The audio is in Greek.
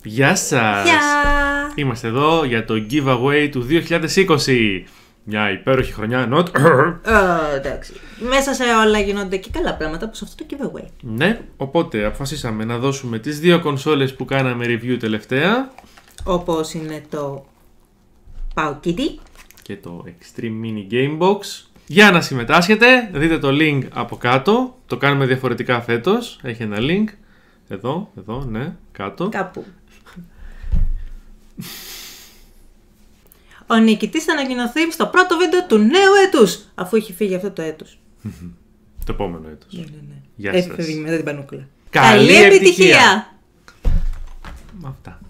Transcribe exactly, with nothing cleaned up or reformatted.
Γεια σας! Γεια! Είμαστε εδώ για το giveaway του δύο χιλιάδες είκοσι. Μια υπέροχη χρονιά, not... Oh, εντάξει. Μέσα σε όλα γίνονται και καλά πράγματα όπως αυτό το giveaway. Ναι, οπότε αποφασίσαμε να δώσουμε τις δύο κονσόλες που κάναμε review τελευταία. Όπως είναι το Powkiddy Και το Extreme Mini Game Box. Για να συμμετάσχετε, δείτε το link από κάτω. Το κάνουμε διαφορετικά φέτος. Έχει ένα link. Εδώ, εδώ, ναι, κάτω. κάπου. Ο νικητής θα ανακοινωθεί στο πρώτο βίντεο του νέου έτους, αφού έχει φύγει αυτό το έτος. Το επόμενο έτος. Ναι, ναι, ναι. Γεια Έτσι σας. φεύγει μετά την πανούκλα. Καλή επιτυχία! Αυτά.